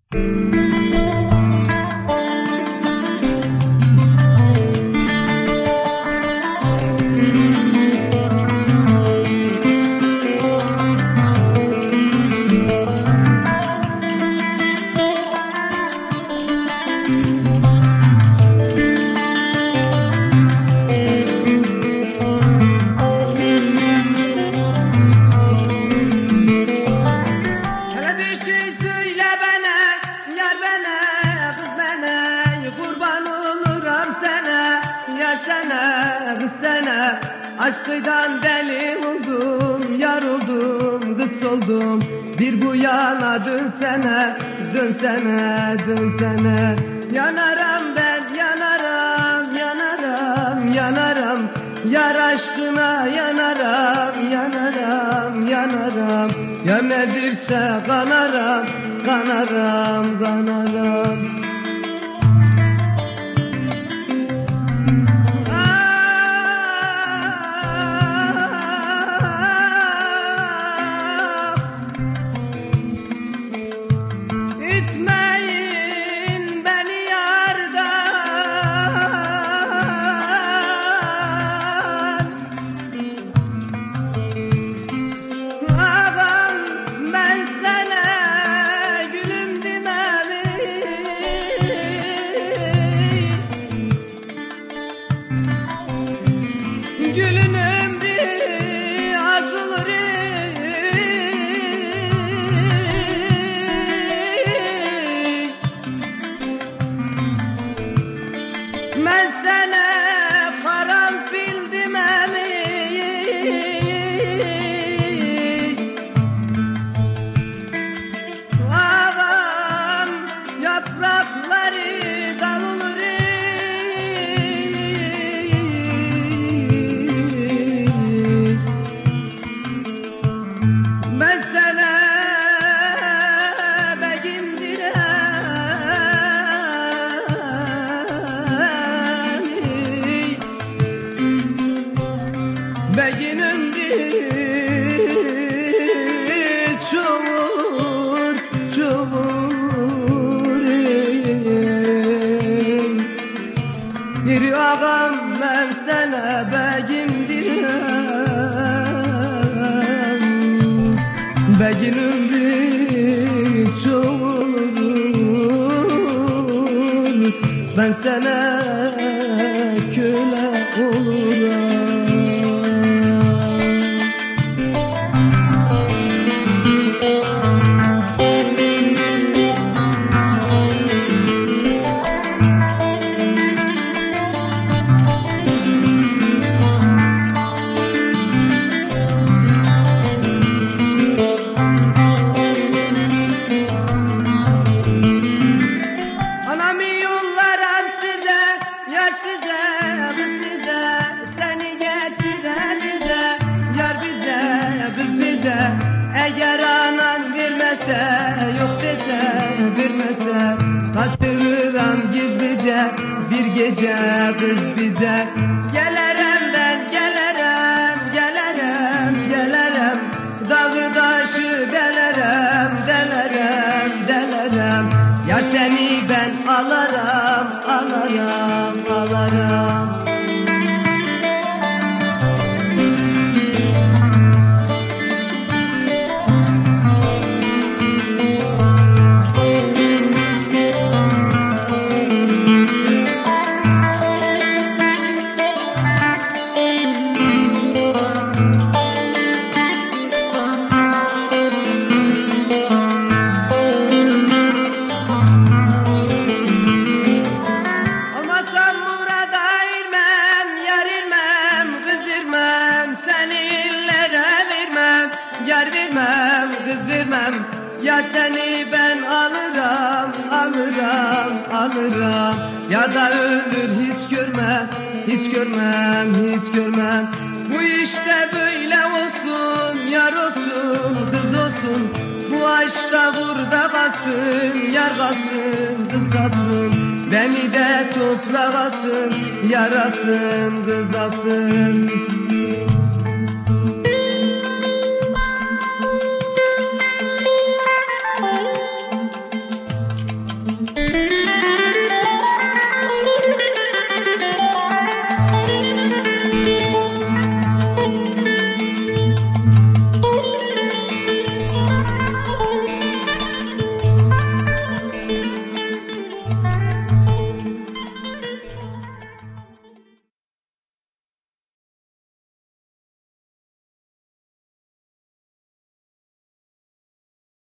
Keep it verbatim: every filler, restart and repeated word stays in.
Aşkıydan deli oldum, yar oldum, kız oldum. Bir bu yana dönsene, dönsene, dönsene. Yanaram ben, yanaram, yanaram, yanaram. Yar aşkına yanaram, yanaram, yanaram. Ya nedirse kanaram, kanaram, kanaram. Gülün ömrü azulur ben sana karanfil demem. Ağam yaprakları dalılır. Ben sana begindirem, begin ömrü çoğur, çoğur. Bir ağam ben sana begindirem, begin ömrü çoğulur. Ben sana köle olurum. Eğer anan vermese, yok dese, vermese, kaçırıram gizlice bir gece kız bize. Gelirim ben, gelirim, gelirim, gelirim. Dağı taşı delerim, delerim, delerim. Yar seni ben alarım, alarım, alarım. Yar vermem, kız vermem. Ya seni ben alırım, alırım, alırım. Ya da ölür hiç görmem, hiç görmem, hiç görmem. Bu işte böyle olsun, yar olsun, kız olsun. Bu aşkta burada kalsın, yar kalsın, kız kalsın. Beni de toprağa alsın, yarasın, kız alsın.